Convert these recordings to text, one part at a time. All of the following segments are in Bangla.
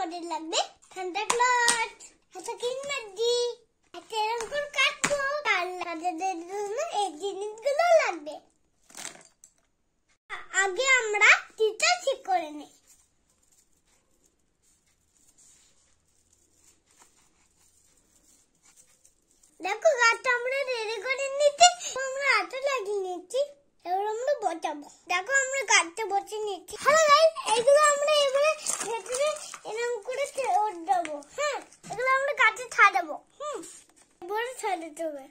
আমাদের লাগবে সান্তা ক্লজ, একটা ক্রিসমাস ট্রি, একটা এরকম কাটবো, আর আমাদের জন্য এই জিনিসগুলো লাগবে। আগে আমরা ট্রিটা ঠিক করে নিই। দেখো গাছটা আমরা রেডি করে নিচ্ছি, আমরা হাতে লাগিয়ে নিচ্ছি, এবার আমরা বসাবো। দেখো আমরা গাছটা বসে নিচ্ছি। হ্যালো গাইস, এইগুলো আমরা এবারে ভেতরে এরকম করে দেবো। হ্যাঁ, এগুলো আমরা গাছে ছাড়াবো। এবারে ছাড়াতে হবে।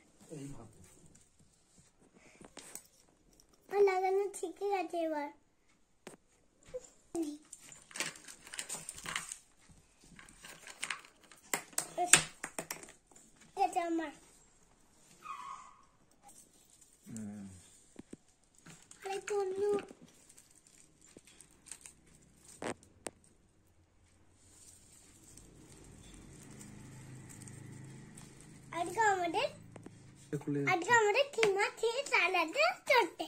লাগানো ঠিকই আছে। এবার এটা আমার আজকে আমাদের ক্রিসমাস ট্রি সাজাতে চলছে।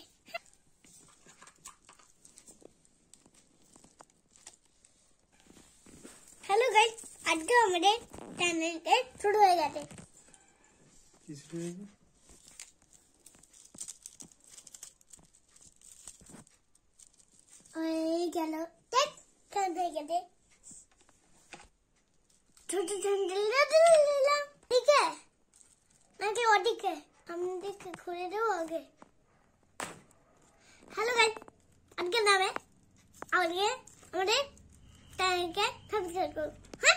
হ্যালো গাইস, আজকে আমাদের চ্যানেলটা শুরু হয়ে গেছে। কি শুরু হয়েছে? ওই গেল দেখ কাজ হয়ে গেছে। ছোট চ্যানেলটা দিলাম, ঠিক আছে নাকি ওদিকে আমাদেরকে ঘুরে দেবো আগে। হ্যালো গাইস, আজকে নামে আজকে আমাদের চ্যানেলকে সাবস্ক্রাইব করুন। হ্যাঁ,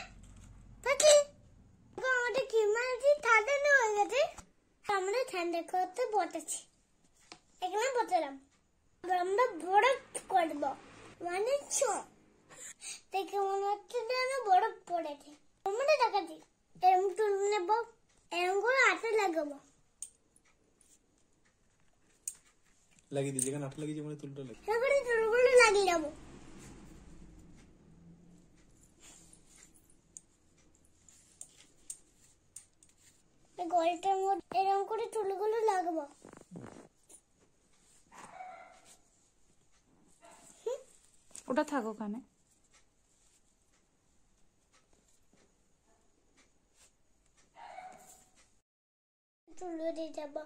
আমাদের ক্রিসমাস ট্রি সাজানো হয়ে গেছে, আমরা সান্তা করতে বসেছি। এখানে বসলাম, আমরা বরফ করবো, মানে দেখে মনে হচ্ছে যেন বরফ পড়েছে। আমরা দেখাচ্ছি, এরকম তুল নেবো, এরকম করে হাতে লাগাবো। লাগিয়ে দিই, যেখানে হাতে লাগিয়েছি মানে তুলটা লাগে, তারপরে তুলগুলো লাগিয়ে যাবো। গোলটার মধ্যে এরকম করে তুলগুলো লাগাবো। ওটা থাকো ওখানে। তুলে দিয়ে যাবো।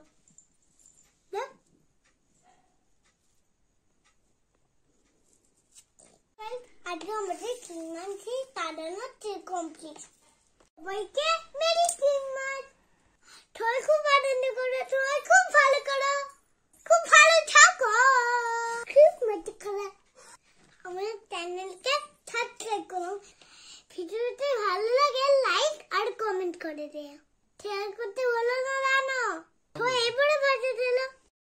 আজকে আমাদের ক্রিসমাস ট্রি সাজানো কমপ্লিট। সবাইকে মেরি ক্রিসমাস। সবাই খুব আনন্দ করো, সবাই খুব ভালো করো, খুব ভালো থাকো, খুব মজা করো। আমাদের চ্যানেলকে সাবস্ক্রাইব করো। ভিডিওতে ভালো লাগে লাইক আর কমেন্ট করে দিও। শেয়ার করতে বলো না জানো। তো এবারে বাজে দিল।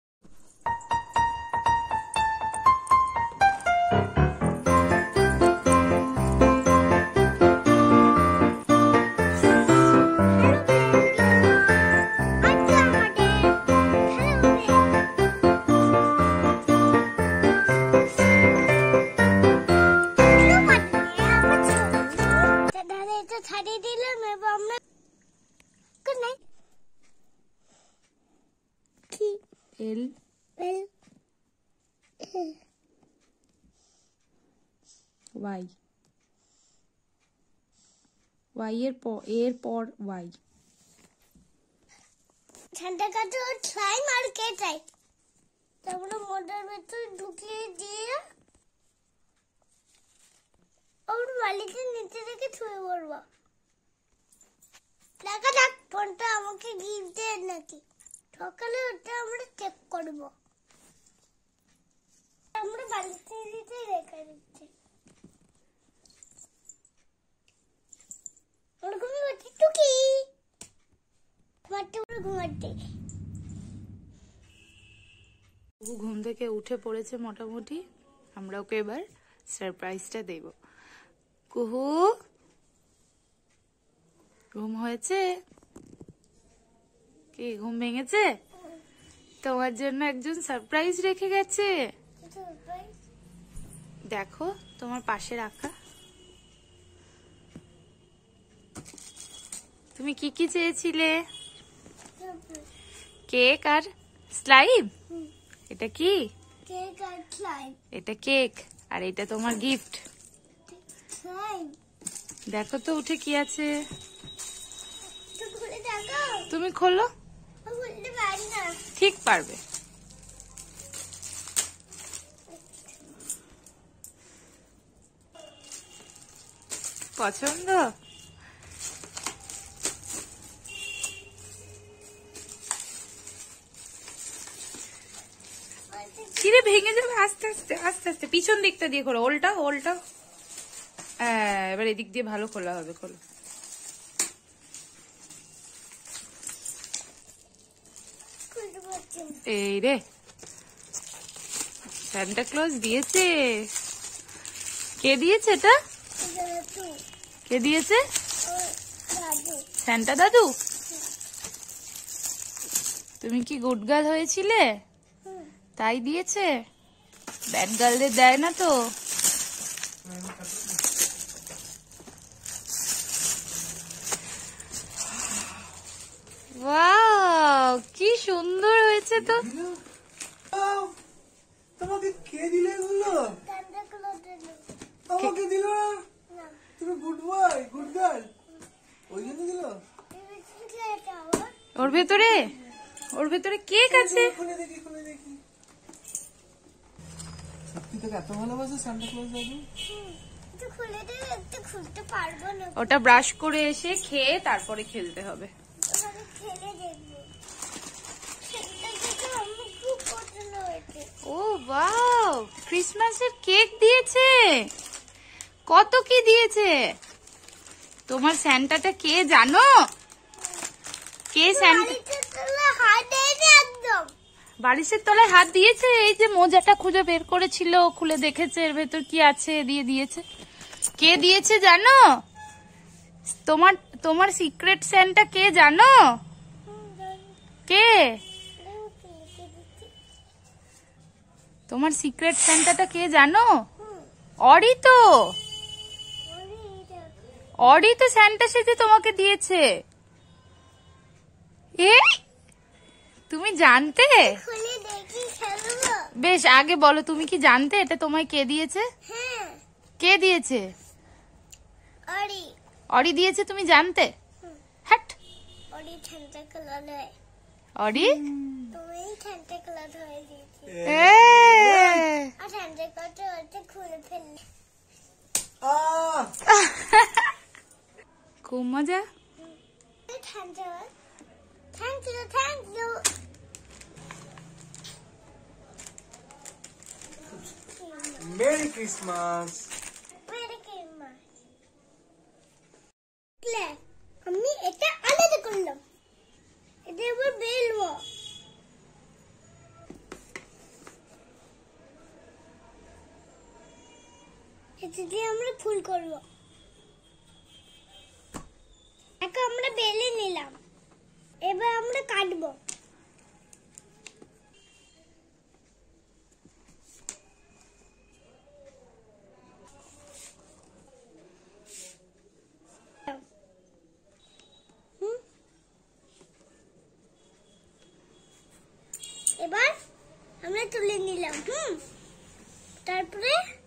ছাড়িয়ে দিলাম এবার আমরা গুড নাইট। কি এল এল ওয়াই, ওয়াই এর পর ওয়াই। ঠান্ডা কাছে স্লাইম আর কেটাই, তারপরে মোটার ভেতর ঢুকিয়ে দিয়ে ওর বালিতে নিচে রেখে ছুঁয়ে পড়বো। দেখা যাক ফোনটা আমাকে গিফট দেয় নাকি। সকালে ওটা আমরা চেক করবো। আমরা বালিতে নিচে রেখে দিচ্ছি। ওরকম হচ্ছে টুকি ঘুমাতে। ঘুম থেকে উঠে পড়েছে মোটামুটি, আমরা ওকে এবার সারপ্রাইজটা দেব। কুহু ঘুম হয়েছে? কি ঘুম ভেঙেছে? তোমার জন্য একজন সারপ্রাইজ রেখে গেছে, দেখো তোমার পাশে রাখা। তুমি কি কি চেয়েছিলে? কেক আর স্লাইম। এটা কি? কেক আর স্লাইম। এটা কেক আর এটা তোমার গিফট। স্লাইম দেখো তো উঠে কি আছে। তো খুলে দেখো। তুমি খোলো। খুলতে পারি না। ঠিক পারবে। পছন্দ? কিরে ভেঙে যাবে, আস্তে আস্তে আস্তে আস্তে। পিছন দিকটা দিয়ে খোলো, ওলটা ওলটা। হ্যাঁ, এবার এদিক দিয়ে ভালো খোলা হবে, খোলো। এই রে, সান্টা ক্লজ দিয়েছে। কে দিয়েছে এটা? কে দিয়েছে? সান্টা দাদু। তুমি কি গুড গার্ল হয়েছিলে তাই দিয়েছে? ব্যাড গার্লদের দেয় না তো। ওয়াও, কি সুন্দর হয়েছে তো। তোমাকে কে দিলে এগুলো? আমাকে দিল না। তুমি গুড বয়, গুড গার্ল, ওই জন্য দিল। ওর ভেতরে, ওর ভেতরে কেক আছে। খুলে দেখি, খুলে দেখি। সত্যি তোকে এত ভালোবাসে সান্টা ক্লজ দাদু? খুলে দেবে, একটু খুলতে পারবো না। ওটা ব্রাশ করে এসে খেয়ে তারপরে খেলতে হবে। খেলে দেখবো। আমার খুব পছন্দ হয়েছে। ও ওয়াও, ক্রিসমাসের কেক দিয়েছে। কত কি দিয়েছে। তোমার স্যান্টাটা কে জানো? কে স্যান্টা? বালিশের তলায় হাত দিয়েছে। এই যে মোজাটা খুঁজে বের করেছিল, খুলে দেখেছে এর ভেতর কি আছে, দিয়ে দিয়েছে। কে দিয়েছে জানো? তোমার তোমার সিক্রেট স্যান্টা কে জানো? কে তোমার সিক্রেট স্যান্টাটা কে জানো? অরি তো। অরি তো স্যান্টা সেজে তোমাকে দিয়েছে। এ তুমি জানতে? বেশ, আগে বলো তুমি কি জানতে এটা তোমায় কে দিয়েছে? কে দিয়েছে? অরি দিয়েছে, তুমি জানতে? হ্যাট, অরি তুমি সান্টা ক্লজ হয়ে দিয়েছি। আর সান্টা ক্লজ খুলে ফেললে। খুব মজা। Thank you, thank you. Merry Christmas. Merry Christmas. আমি এটা আলাদা করলাম। এটা এবার বেলবো। এটা দিয়ে আমরা ফুল করবো। এখন আমরা বেলে নিলাম, এবার আমরা কাটবো। এবার আমরা তুলে নিলাম। তারপরে